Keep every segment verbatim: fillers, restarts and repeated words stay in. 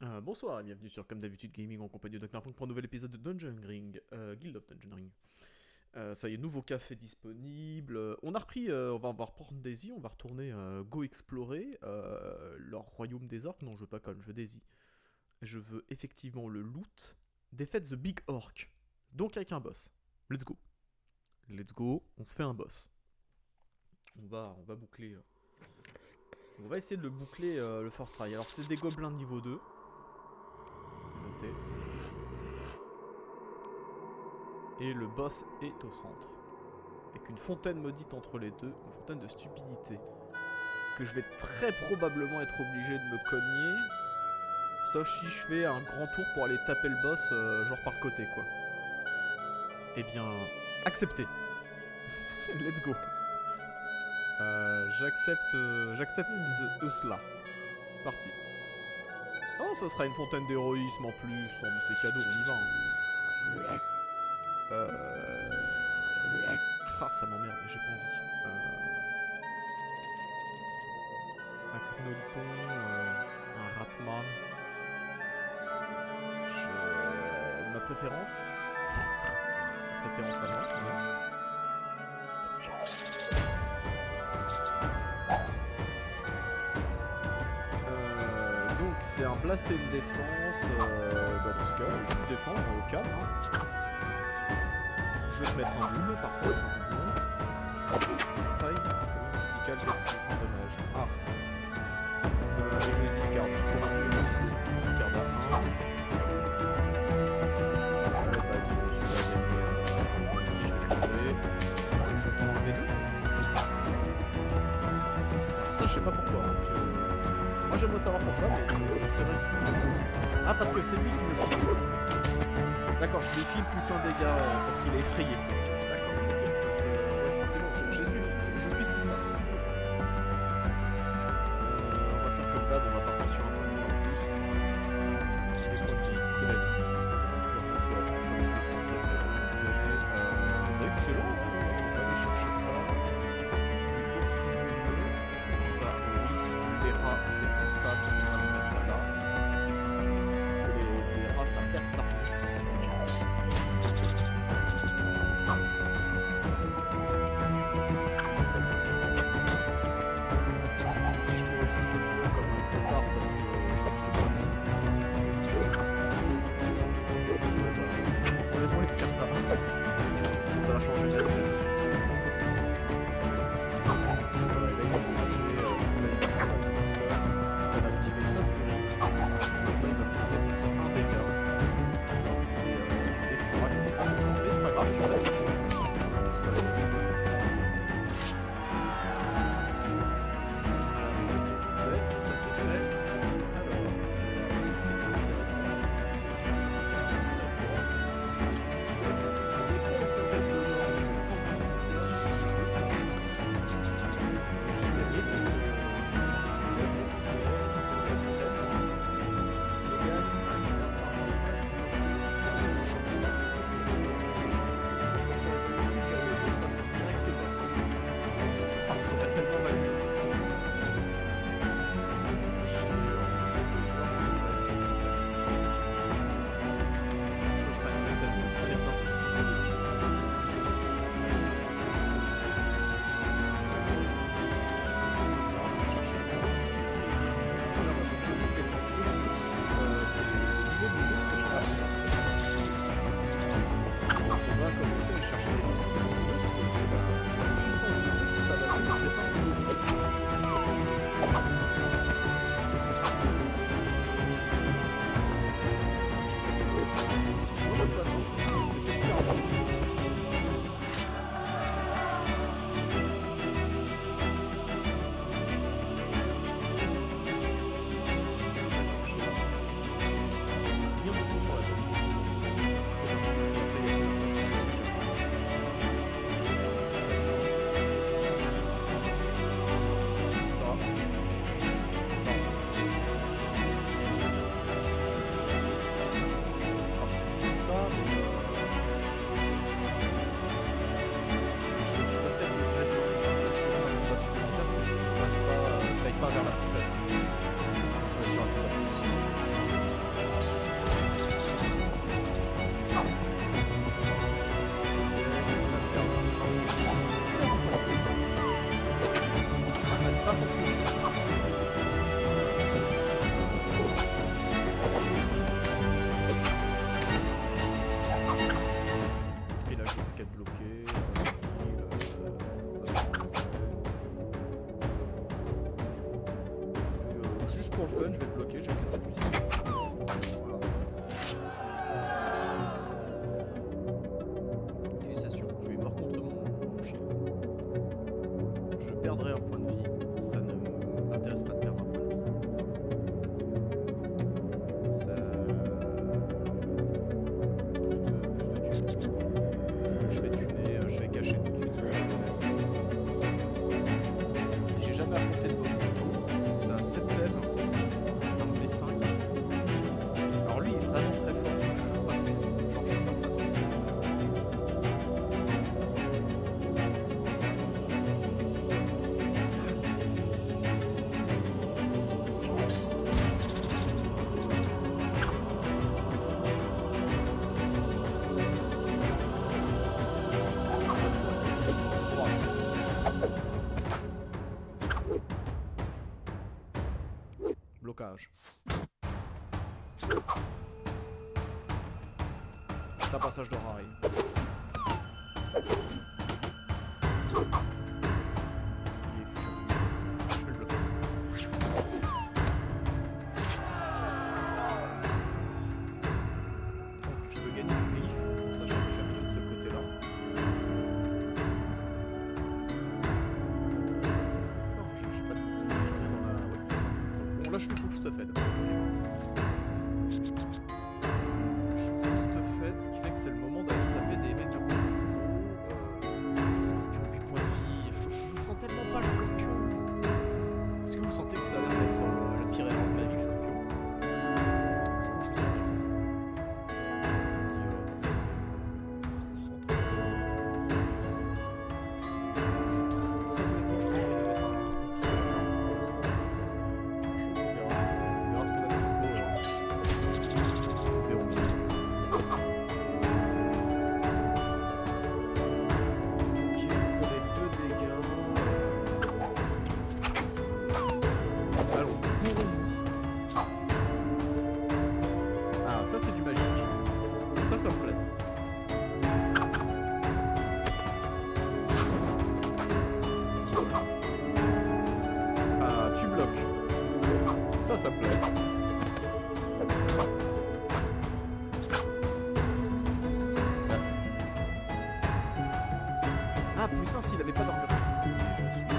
Euh, bonsoir et bienvenue sur Comme d'habitude Gaming en compagnie de Knarfunk pour un nouvel épisode de Dungeon Ring, euh, Guild of Dungeon Ring. Euh, ça y est, nouveau café disponible. Euh, on a repris, euh, on va, on va reprendre Daisy, on va retourner euh, Go explorer euh, leur royaume des orques. Non, je veux pas comme, je veux Daisy. Je veux effectivement le loot. Défaite the Big Orc. Donc avec un boss. Let's go. Let's go, on se fait un boss. On va, on va boucler. Euh, on va essayer de le boucler euh, le first try. Alors c'est des gobelins de niveau deux. C'est noté. Et le boss est au centre. Avec une fontaine maudite entre les deux, une fontaine de stupidité. Que je vais très probablement être obligé de me cogner. Sauf si je fais un grand tour pour aller taper le boss, euh, genre par le côté quoi. Eh bien, accepté. Let's go. Euh, j'accepte euh, j'accepte the Eusla. Parti. Oh, ça sera une fontaine d'héroïsme en plus. Non, mais c'est cadeau, on y va. Hein. Euh... Ah, ça m'emmerde, j'ai pas envie. Euh... Un Knoliton, euh... un Ratman. Je... Ma préférence Ma préférence à moi. Ouais. Euh... Donc, c'est un blast et une défense. Euh... Bah, dans ce cas, je vais juste défendre au calme. Hein. Je vais te mettre un double par contre, un doublon. Faille, physical, dex, sans dommage. Ah. Euh, et je les discard, je peux aussi les discard à un. Ouais, bah, je suis là, je vais crever. Je peux enlever deux. Alors ça, je sais pas pourquoi. Hein, que... Moi, j'aimerais savoir pourquoi, mais c'est vrai qu'ils sont... Ah, parce que c'est lui qui me file. D'accord, je lui file plus un dégât euh, parce qu'il est effrayé. D'accord, ok, c'est ouais, bon, bon, je, je, suis, je, je suis ce qui se passe. Euh, on va faire comme d'hab, on va partir sur un point de vue en plus. Les points de vie, c'est la vie. Je vais retrouver comme je le pensais à euh, excellent, on va aller chercher ça. Du oursineux, ça, oui. Les rats, c'est infâme, on va se mettre ça là. Parce que les, les rats, ça perce l'armure. Ça va changer la vie. Voilà, là il va manger, euh, là il va se ramasser tout seul. Ça va activer sa furie. Là il va poser plus un dégât. Parce que euh, les furax c'est pas bon. Mais c'est pas grave, tu vas tout tuer. Tout seul. Voilà, ouais, ça c'est fait. Alors, je fais tout intéressant. Ceci, je suis content de la fois. On déplace un peu de l'or. C'est un passage de rail. Il est furieux. Je vais le bloquer. Donc je peux gagner le glyphe, sachant que j'ai rien de ce côté-là. Ça, j'ai pas de glyphe, j'ai rien dans la... Ouais, c'est ça. Donc, bon, là je suis full stuffed. Okay. Je suis full stuffed, ce qui fait que c'est le moment d'aller se taper des mecs un peu plus gros. Euh... Scorpion, huit points de vie. Je, je, je sens tellement pas le scorpion. Est-ce que vous sentez que ça a l'air d'être euh, la pire erreur de ma vie, le scorpion? Parce que moi je le sens bien. Ça c'est du magique. Ça, ça me plaît. Ah, tu bloques. Ça, ça me plaît. Ah, plus un s'il avait pas d'armure. Je suis...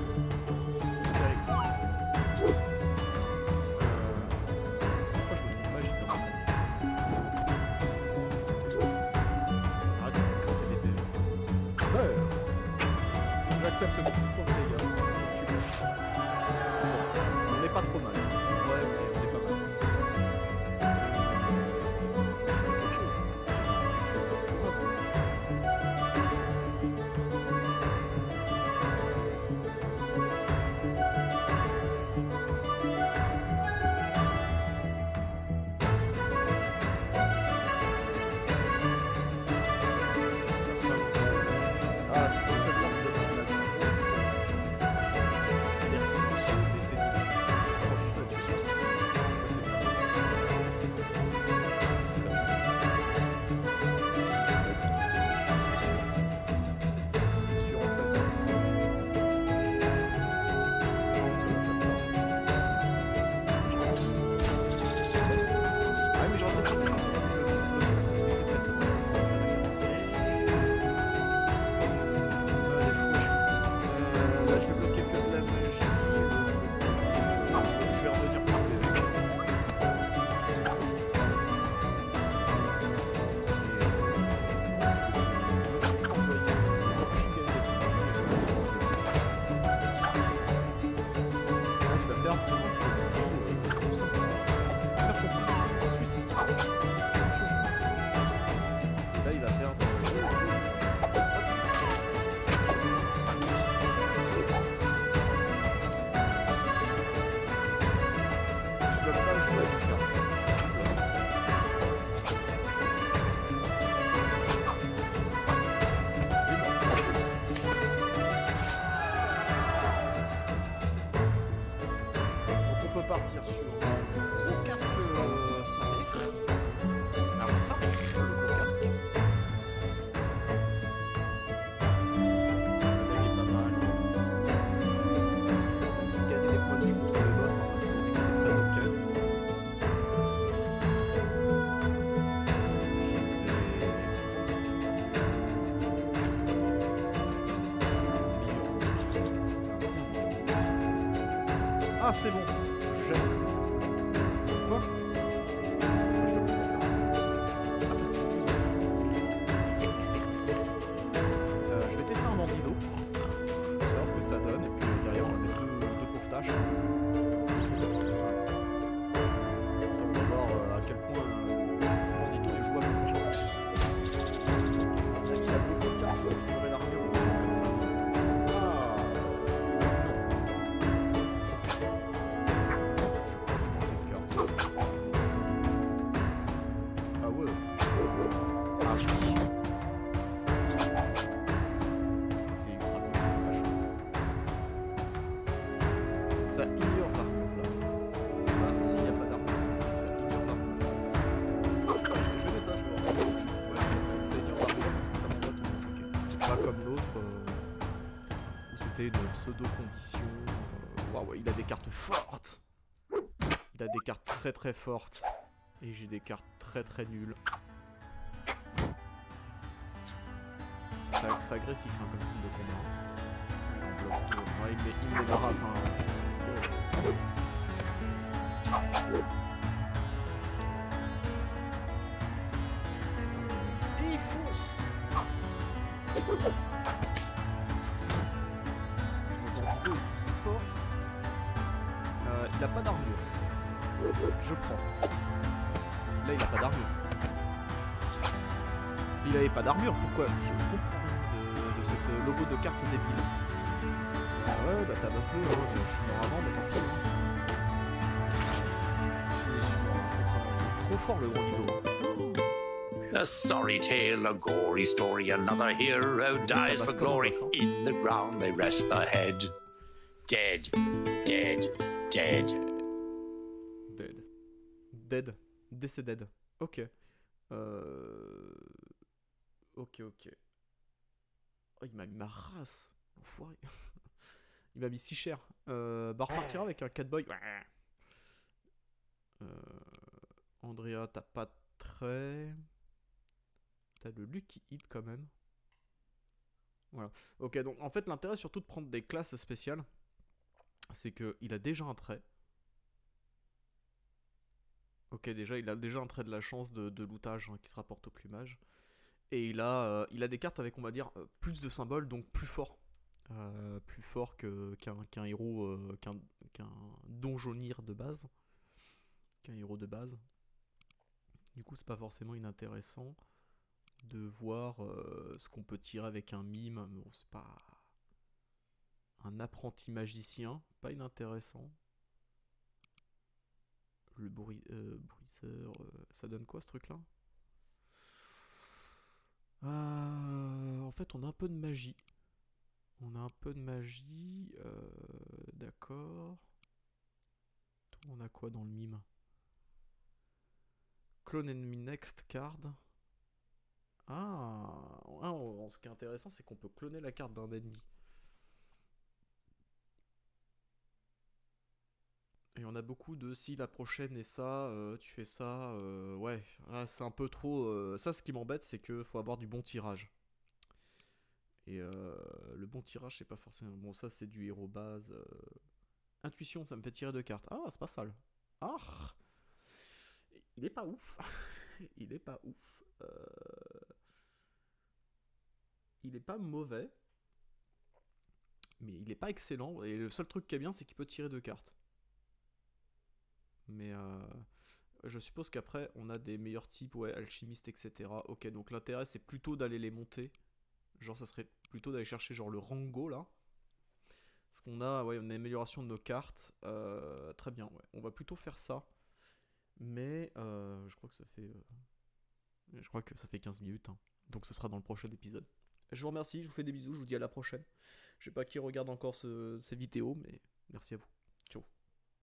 J'accepte ce petit point de dégâts. Tu passes. Bon, on n'est pas trop mal. Ouais, mais on est pas mal. J'ai quelque chose. J'ai ça. Ah, c'est celle-là. Partir sur un gros casque euh, ça mère. Alors ça le gros casque. Il est pas mal. Si gagner des points de vie contre les boss, on a toujours dit que c'était très ok. Ah c'est bon. Quoi? Je dois le mettre là. Ah, parce qu'il faut plus de temps. Euh, je vais tester un bandido. Pour savoir ce que ça donne. Et puis derrière, on va mettre deux, deux pauvres tâches. Comme ça, on va voir euh, à quel point euh, ce bandido est jouable. Il a beaucoup de cartes. Il aurait l'armure ou un truc comme ça. Ça ignore l'armure là. C'est pas s'il n'y a pas d'armure ici, ça ignore l'armure. comme l'autre, euh, où c'était une pseudo-condition. Waouh, il a des cartes fortes. Il a des cartes très très fortes. Et j'ai des cartes très très nulles. C'est agressif hein, comme style de combat. Il en bloque deux. Ouais, il met, il met la race. Hein. Oh. Défonce. Je me vidéo aussi fort. Euh, il a pas d'armure. Je prends. Là, il a pas d'armure. Il avait pas d'armure, pourquoi? Je comprends rien de, de cette logo de carte débile. Ah ouais, bah tabasse-le, hein. Je suis mort avant, mais tant pis. Je suis mort avant. Trop fort le gros niveau. A sorry tale, a gory story, another hero dies for glory. In the ground they rest their head. Dead, dead, dead. Dead. Dead. Décéded. Ok. Euh... Ok, ok. Oh, il m'a mis ma race. L'enfoiré. Il m'a mis si cher. Euh, bah, repartira avec un Catboy. Euh... Andrea, t'as pas de trait. T'as le Lucky Hit quand même. Voilà. Ok, donc en fait, l'intérêt surtout de prendre des classes spéciales, c'est qu'il a déjà un trait. Ok, déjà, il a déjà un trait de la chance de, de lootage hein, qui se rapporte au plumage. Et il a, euh, il a des cartes avec, on va dire, euh, plus de symboles, donc plus fort. Euh, plus fort qu'un qu'un qu'un héros, euh, qu'un qu'un donjonir de base. Qu'un héros de base. Du coup, c'est pas forcément inintéressant de voir euh, ce qu'on peut tirer avec un mime. Bon, c'est pas... Un apprenti magicien, pas inintéressant. Le bruit, euh, bruiseur, euh, ça donne quoi ce truc-là? euh, En fait, on a un peu de magie. On a un peu de magie. Euh, D'accord. On a quoi dans le mime? Clone enemy next card. Ah, ah Ce qui est intéressant, c'est qu'on peut cloner la carte d'un ennemi. Et on a beaucoup de si la prochaine est ça, euh, tu fais ça, euh, ouais, ah, c'est un peu trop. Euh, ça, ce qui m'embête, c'est qu'il faut avoir du bon tirage. Et euh, le bon tirage, c'est pas forcément. Bon, ça, c'est du héros base. Euh... Intuition, ça me fait tirer deux cartes. Ah, c'est pas sale. Ah, il est pas ouf. Il est pas ouf. Euh... Il est pas mauvais. Mais il est pas excellent. Et le seul truc qui est bien, c'est qu'il peut tirer deux cartes. Mais euh, je suppose qu'après, on a des meilleurs types, ouais, alchimiste, et cetera. Ok, donc l'intérêt, c'est plutôt d'aller les monter. Genre, ça serait plutôt d'aller chercher genre le Rango, là. Parce qu'on a, ouais, une amélioration de nos cartes. Euh, très bien, ouais. On va plutôt faire ça. Mais euh, je crois que ça fait... Euh, je crois que ça fait quinze minutes. Hein. Donc ce sera dans le prochain épisode. Je vous remercie, je vous fais des bisous, je vous dis à la prochaine. Je sais pas qui regarde encore ce, ces vidéos, mais merci à vous.